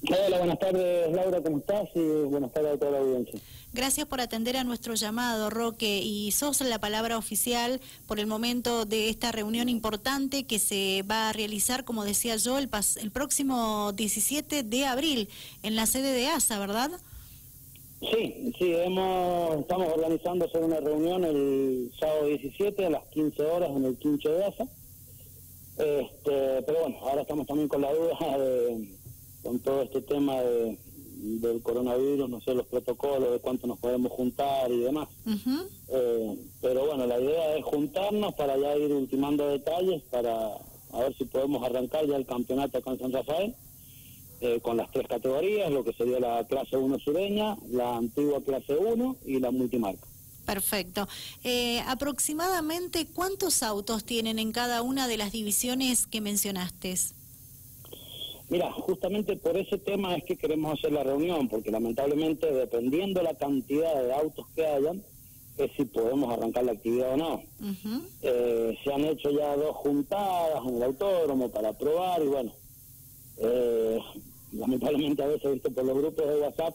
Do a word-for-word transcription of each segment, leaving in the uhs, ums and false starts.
Hola, buenas tardes, Laura, ¿cómo estás? Y buenas tardes a toda la audiencia. Gracias por atender a nuestro llamado, Roque, y sos la palabra oficial por el momento de esta reunión importante que se va a realizar, como decía yo, el, pas el próximo diecisiete de abril en la sede de ASA, ¿verdad? Sí, sí, hemos, estamos organizando hacer una reunión el sábado diecisiete a las quince horas en el quincho de ASA. Este, pero bueno, ahora estamos también con la duda de, con todo este tema de, del coronavirus, no sé, los protocolos, de cuánto nos podemos juntar y demás. Uh-huh. eh, pero bueno, la idea es juntarnos para ya ir ultimando detalles, para a ver si podemos arrancar ya el campeonato acá en San Rafael, eh, con las tres categorías, lo que sería la clase uno sureña, la antigua clase uno y la multimarca. Perfecto. Eh, aproximadamente, ¿cuántos autos tienen en cada una de las divisiones que mencionaste? Mira, justamente por ese tema es que queremos hacer la reunión, porque lamentablemente, dependiendo la cantidad de autos que hayan, es si podemos arrancar la actividad o no. Uh-huh. eh, se han hecho ya dos juntadas en el autódromo para probar, y bueno, eh, lamentablemente a veces, visto por los grupos de WhatsApp,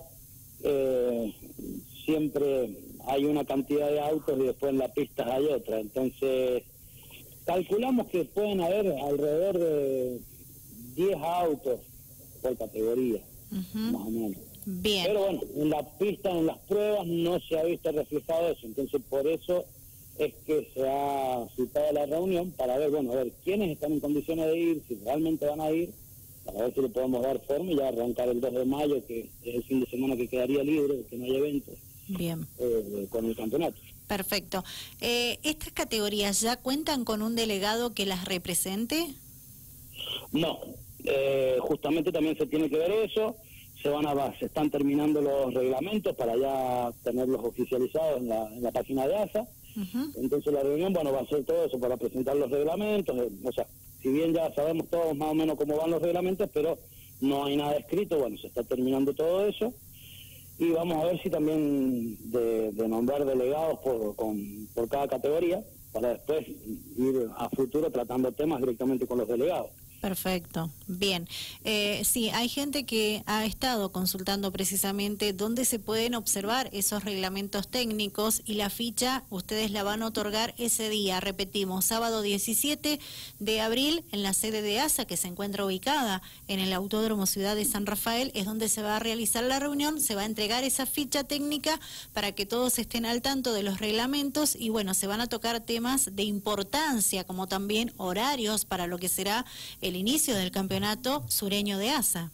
eh, siempre hay una cantidad de autos y después en la pista hay otra. Entonces, calculamos que pueden haber alrededor de diez autos por categoría, uh-huh, más o menos. Bien. Pero bueno, en la pista, en las pruebas, no se ha visto reflejado eso. Entonces, por eso es que se ha citado la reunión para ver, bueno, a ver quiénes están en condiciones de ir, si realmente van a ir, para ver si le podemos dar forma y ya arrancar el dos de mayo, que es el fin de semana que quedaría libre, que no hay eventos. Bien. Eh, con el campeonato. Perfecto. Eh, ¿Estas categorías ya cuentan con un delegado que las represente? No, eh, justamente también se tiene que ver eso. Se van a, se están terminando los reglamentos para ya tenerlos oficializados en la, en la página de ASA. Uh-huh. Entonces la reunión, bueno, va a ser todo eso para presentar los reglamentos. Eh, o sea, si bien ya sabemos todos más o menos cómo van los reglamentos, pero no hay nada escrito, bueno, se está terminando todo eso. Y vamos a ver si también de, de nombrar delegados por, con, por cada categoría, para después ir a futuro tratando temas directamente con los delegados. Perfecto, bien. Eh, sí, hay gente que ha estado consultando precisamente dónde se pueden observar esos reglamentos técnicos, y la ficha ustedes la van a otorgar ese día, repetimos, sábado diecisiete de abril en la sede de ASA, que se encuentra ubicada en el Autódromo Ciudad de San Rafael, es donde se va a realizar la reunión, se va a entregar esa ficha técnica para que todos estén al tanto de los reglamentos, y bueno, se van a tocar temas de importancia, como también horarios para lo que será el inicio del campeonato sureño de ASA.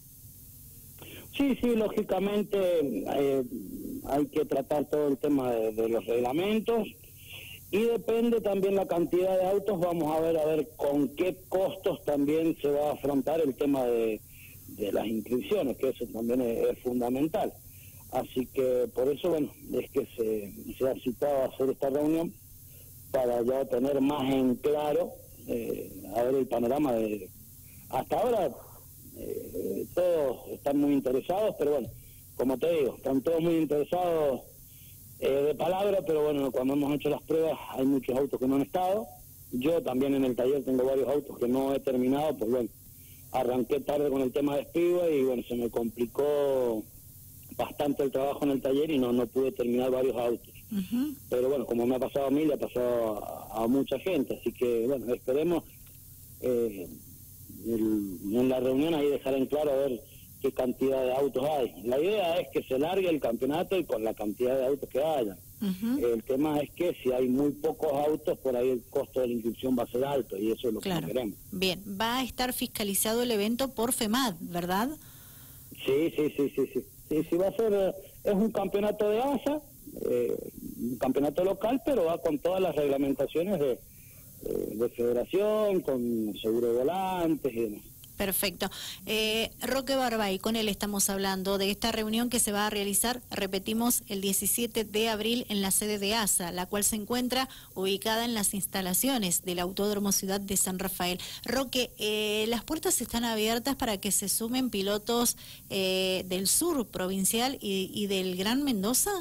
Sí, sí, lógicamente eh, hay que tratar todo el tema de, de los reglamentos, y depende también la cantidad de autos. Vamos a ver a ver con qué costos también se va a afrontar el tema de, de las inscripciones, que eso también es, es fundamental. Así que por eso, bueno, es que se, se ha citado a hacer esta reunión para ya tener más en claro, eh, a ver el panorama de... Hasta ahora eh, todos están muy interesados, pero bueno, como te digo, están todos muy interesados eh, de palabra, pero bueno, cuando hemos hecho las pruebas hay muchos autos que no han estado. Yo también en el taller tengo varios autos que no he terminado, pues bueno, arranqué tarde con el tema de Speedway y bueno, se me complicó bastante el trabajo en el taller y no, no pude terminar varios autos. Uh-huh. Pero bueno, como me ha pasado a mí, le ha pasado a, a mucha gente, así que bueno, esperemos... Eh, El, en la reunión ahí dejar en claro a ver qué cantidad de autos hay. La idea es que se largue el campeonato y con la cantidad de autos que haya. Uh-huh. El tema es que si hay muy pocos autos, por ahí el costo de la inscripción va a ser alto, y eso es lo claro. que no queremos. Bien, va a estar fiscalizado el evento por FEMAD, ¿verdad? Sí, sí, sí, sí, sí. Sí, sí va a ser, eh, es un campeonato de ASA, eh, un campeonato local, pero va con todas las reglamentaciones de de federación, con seguro de volantes y demás. Perfecto. Eh, Roque Barbay, con él estamos hablando de esta reunión que se va a realizar, repetimos, el diecisiete de abril en la sede de ASA, la cual se encuentra ubicada en las instalaciones del Autódromo Ciudad de San Rafael. Roque, eh, ¿las puertas están abiertas para que se sumen pilotos eh, del sur provincial y, y del Gran Mendoza?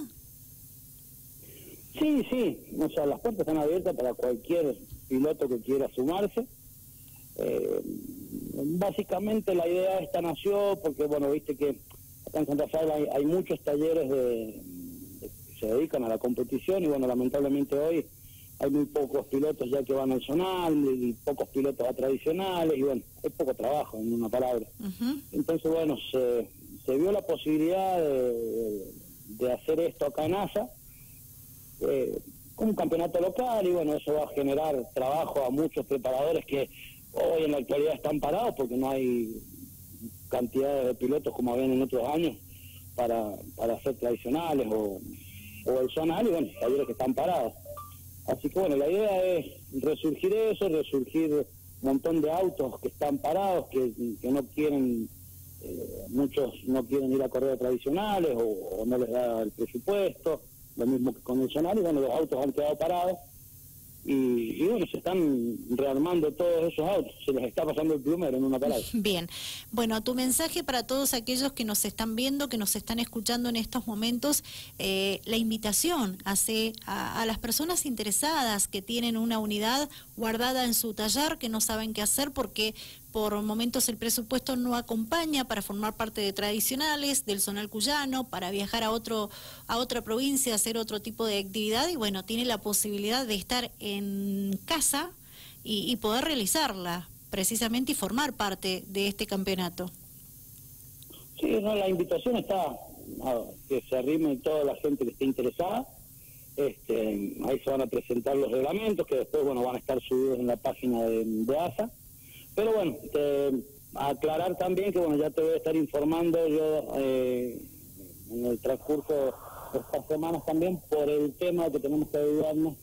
Sí, sí, o sea, las puertas están abiertas para cualquier piloto que quiera sumarse. Eh, básicamente la idea esta nació porque, bueno, viste que acá en San Rafael hay, hay muchos talleres de, de, que se dedican a la competición y, bueno, lamentablemente hoy hay muy pocos pilotos ya que van al zonal y pocos pilotos a tradicionales y, bueno, hay poco trabajo, en una palabra. Uh-huh. Entonces, bueno, se, se vio la posibilidad de, de hacer esto acá en ASA, eh, con un campeonato local y, bueno, eso va a generar trabajo a muchos preparadores que hoy en la actualidad están parados porque no hay cantidades de pilotos como habían en otros años para, para hacer tradicionales o, o el zonal y, bueno, talleres que están parados. Así que, bueno, la idea es resurgir eso, resurgir un montón de autos que están parados, que, que no quieren, eh, muchos no quieren ir a correr tradicionales o, o no les da el presupuesto, lo mismo que con el zonal, y, bueno, los autos han quedado parados y, y bueno, se están rearmando todos esos autos, se les está pasando el plumero en una palabra. Bien, bueno, tu mensaje para todos aquellos que nos están viendo, que nos están escuchando en estos momentos, eh, la invitación hace a, a las personas interesadas que tienen una unidad guardada en su taller, que no saben qué hacer porque por momentos el presupuesto no acompaña para formar parte de tradicionales, del zonal cuyano, para viajar a otro a otra provincia, hacer otro tipo de actividad y, bueno, tiene la posibilidad de estar en casa y, y poder realizarla precisamente y formar parte de este campeonato. Sí, no, la invitación está a que se arrime toda la gente que esté interesada. Este, ahí se van a presentar los reglamentos que después, bueno, van a estar subidos en la página de, de ASA. Pero, bueno, eh, aclarar también que, bueno, ya te voy a estar informando yo eh, en el transcurso de estas semanas también por el tema que tenemos que ayudarnos,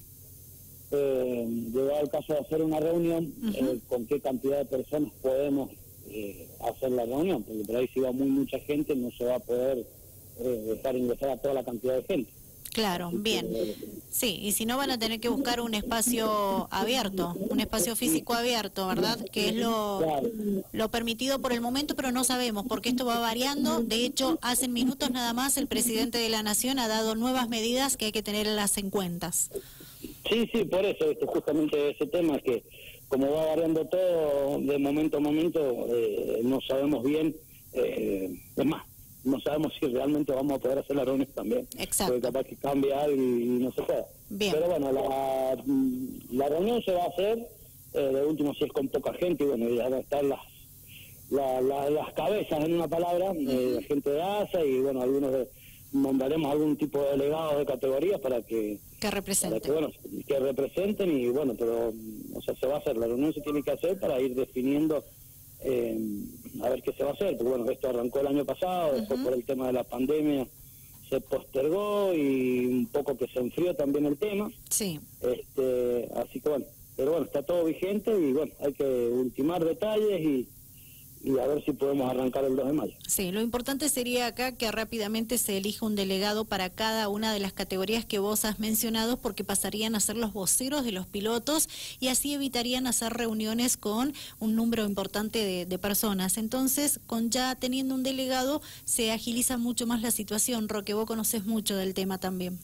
eh, llegar al caso de hacer una reunión, uh-huh. eh, con qué cantidad de personas podemos eh, hacer la reunión, porque por ahí si va muy mucha gente no se va a poder eh, dejar ingresar a toda la cantidad de gente. Claro, bien. Sí, y si no van a tener que buscar un espacio abierto, un espacio físico abierto, ¿verdad? Que es lo, lo permitido por el momento, pero no sabemos porque esto va variando. De hecho, hace minutos nada más el presidente de la Nación ha dado nuevas medidas que hay que tenerlas en cuenta. Sí, sí, por eso, esto, justamente ese tema es que como va variando todo de momento a momento, eh, no sabemos bien, eh, es más, no sabemos si realmente vamos a poder hacer la reunión también. Exacto. Porque capaz que cambia algo y, y no se puede. Bien. Pero bueno, la, la reunión se va a hacer, eh, de último si es con poca gente, y bueno, ya van a estar las la, la, las cabezas en una palabra, uh-huh. eh, la gente de ASA y bueno, algunos de, mandaremos algún tipo de delegado de categoría para que... Que representen. Para que, bueno, que representen y bueno, pero, o sea, se va a hacer, la reunión se tiene que hacer para ir definiendo... Eh, a ver qué se va a hacer, porque bueno, esto arrancó el año pasado, uh-huh. después por el tema de la pandemia se postergó y un poco que se enfrió también el tema. Sí. Este, así que bueno, pero bueno, está todo vigente y bueno, hay que ultimar detalles y, y a ver si podemos arrancar el dos de mayo. Sí, lo importante sería acá que rápidamente se elija un delegado para cada una de las categorías que vos has mencionado, porque pasarían a ser los voceros de los pilotos y así evitarían hacer reuniones con un número importante de, de personas. Entonces, con ya teniendo un delegado, se agiliza mucho más la situación. Roque, vos conocés mucho del tema también.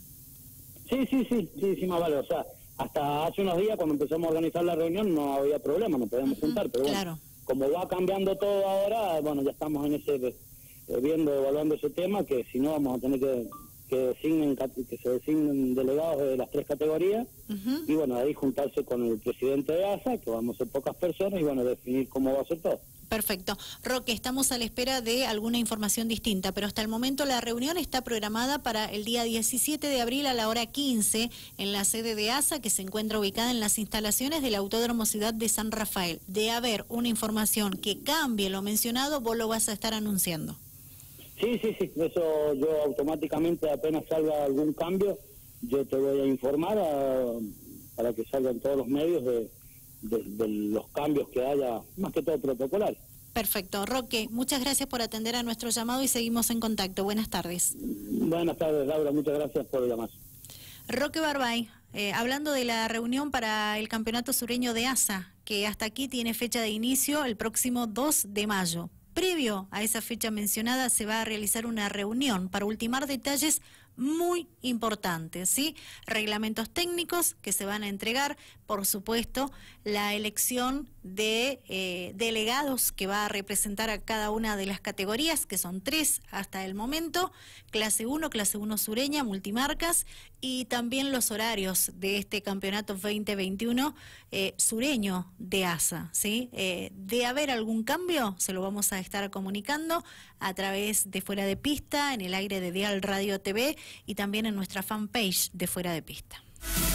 Sí, sí, sí, sí, sí, más vale. O sea, hasta hace unos días cuando empezamos a organizar la reunión no había problema, nos podíamos uh-huh, juntar, pero bueno. Claro. Como va cambiando todo ahora, bueno, ya estamos en ese, eh, viendo, evaluando ese tema, que si no vamos a tener que, que, designen, que se designen delegados de las tres categorías, uh-huh. y bueno, ahí juntarse con el presidente de ASA, que vamos a ser pocas personas, y bueno, definir cómo va a ser todo. Perfecto. Roque, estamos a la espera de alguna información distinta, pero hasta el momento la reunión está programada para el día diecisiete de abril a la hora quince en la sede de ASA, que se encuentra ubicada en las instalaciones del Autódromo Ciudad de San Rafael. De haber una información que cambie lo mencionado, vos lo vas a estar anunciando. Sí, sí, sí. Eso yo automáticamente, apenas salga algún cambio, yo te voy a informar a, para que salgan todos los medios de... De, de los cambios que haya, más que todo protocolar. Perfecto. Roque, muchas gracias por atender a nuestro llamado y seguimos en contacto. Buenas tardes. Buenas tardes, Laura. Muchas gracias por llamar. Roque Barbay, eh, hablando de la reunión para el Campeonato Sureño de ASA, que hasta aquí tiene fecha de inicio el próximo dos de mayo. Previo a esa fecha mencionada se va a realizar una reunión para ultimar detalles muy importante, ¿sí? Reglamentos técnicos que se van a entregar, por supuesto, la elección de eh, delegados que va a representar a cada una de las categorías, que son tres hasta el momento, clase uno, clase uno sureña, multimarcas, y también los horarios de este campeonato veinte veintiuno eh, sureño de A S A, ¿sí? Eh, de haber algún cambio, se lo vamos a estar comunicando a través de Fuera de Pista, en el aire de Dial Radio T V y también en nuestra fanpage de Fuera de Pista.